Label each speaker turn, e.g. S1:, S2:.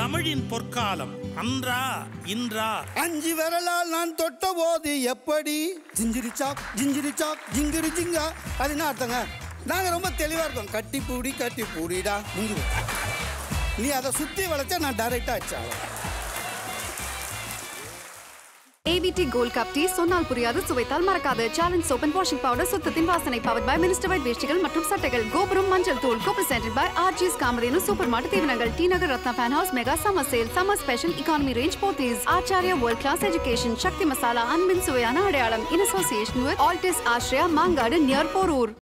S1: தமிழின் பொற்காலம் அன்றா இன்றா.
S2: 5 விரலால் நான் தொட்ட போது எப்படி ஜிஞ்சிரி சாக் ஜிங்கிரி ஜிங்கா. அது என்ன அர்த்தங்க? நாங்க ரொம்ப தெளிவா இருக்கோம். கட்டி பூடிடா முடிஞ்சு. நீ அதை சுத்தி வளைச்சா நான் டைரக்டா அடிச்சாலும்.
S3: ABT Gold Cup Tea சொன்னால் புரியாது சுவைத்தால் மறக்காது. Challenge soap and washing powder சுத்தத்தின் வாசனை பவர்ட் பை மினிஸ்டர் வைட் வேஷ்டிகள் மற்றும் சட்டைகள். கோபுரம் மஞ்சள் தூள் co-presented by RG's Kamadhenu super mart தீவனங்கள். T Nagar Ratna fan house mega summer sale. Summer special economy range Pothys. Acharya world class education. Sakthi masala அன்பின் சுவையான அடையாளம். In association with Altis Austria Mangadu near Porur.